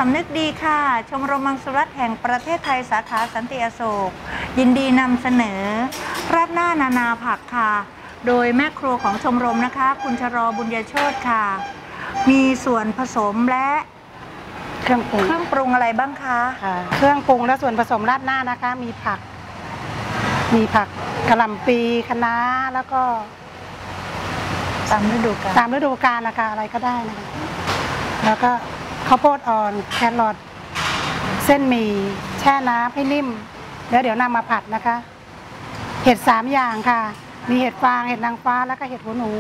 ำนึกดีค่ะชมรมมังสวิรัติแห่งประเทศไทยสาขาสันติอโศกยินดีนำเสนอราดหน้านานาผักค่ะโดยแม่ครัวของชมรมนะคะคุณชรบุญยโชติค่ะมีส่วนผสมและเครื่องปรุงอะไรบ้างคะเครื่องปรุงและส่วนผสมราดหน้านะคะมีผักกะหล่ำปีคะน้าแล้วก็ตามฤดูกาลนะคะอะไรก็ได้นะคะแล้วก็ข้าวโพดอ่อนแครอทเส้นหมี่แช่น้ำให้นิ่มแล้วเดี๋ยวนำมาผัดนะคะเห็ด3อย่างค่ะมีเห็ดฟางเห็ดนางฟ้าแล้วก็เห็ดหัวหนู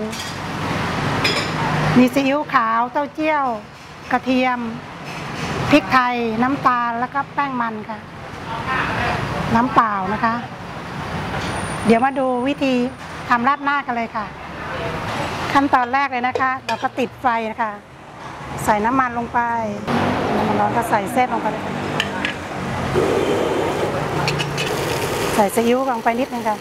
มีซีอิ๊วขาวเต้าเจี้ยวกระเทียมพริกไทยน้ำตาลแล้วก็แป้งมันค่ะน้ำเปล่านะคะเดี๋ยวมาดูวิธีทำราดหน้ากันเลยค่ะขั้นตอนแรกเลยนะคะเราก็ติดไฟนะคะใส่น้ำมันลงไปน้ำมันร้อนก็ใส่เส้นลงไปใส่ซีอิ๊วลงไปนิดนึงค่ะ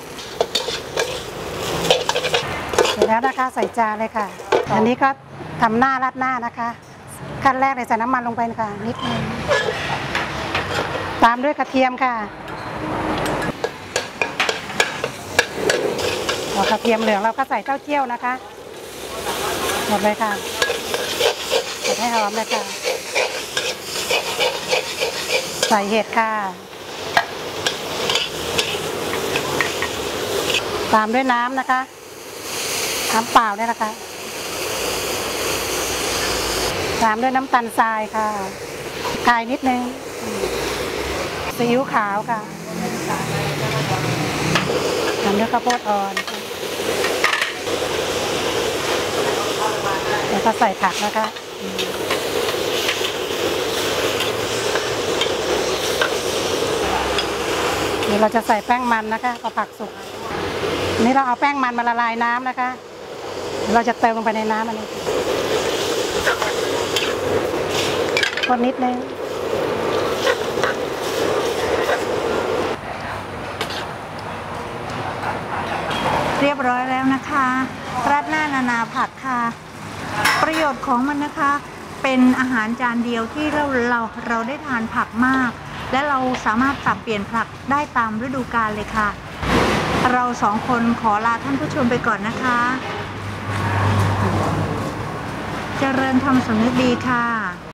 เสร็จแล้วนะคะใส่จานเลยค่ะอันนี้ก็ทำหน้าราดหน้านะคะขั้นแรกเลยใส่น้ำมันลงไปค่ะนิดนึงตามด้วยกระเทียมค่ะพอกระเทียมเหลืองเราก็ใส่เต้าเจี้ยวนะคะหมดเลยค่ะใส่ให้หอมเลยค่ะใส่เห็ดค่ะตามด้วยน้ำนะคะน้ำเปล่าเนี่ยนะคะตามด้วยน้ำตาลทรายค่ะคลายนิดนึงซีอิ๊วขาวค่ะตามด้วยข้าวโพดอ่อนแล้วก็ใส่ผักนะคะเดี๋ยวเราจะใส่แป้งมันนะคะพอผักสุกนี่เราเอาแป้งมันมาละลายน้ำนะคะเราจะเติมลงไปในน้ำอันนี้คนนิดนึงเรียบร้อยแล้วนะคะราดหน้านานาผักค่ะประโยชน์ของมันนะคะเป็นอาหารจานเดียวที่เราได้ทานผักมากและเราสามารถปรับเปลี่ยนผักได้ตามฤดูกาลเลยค่ะเรา2 คนขอลาท่านผู้ชมไปก่อนนะคะเจริญธรรมสำนึกดีค่ะ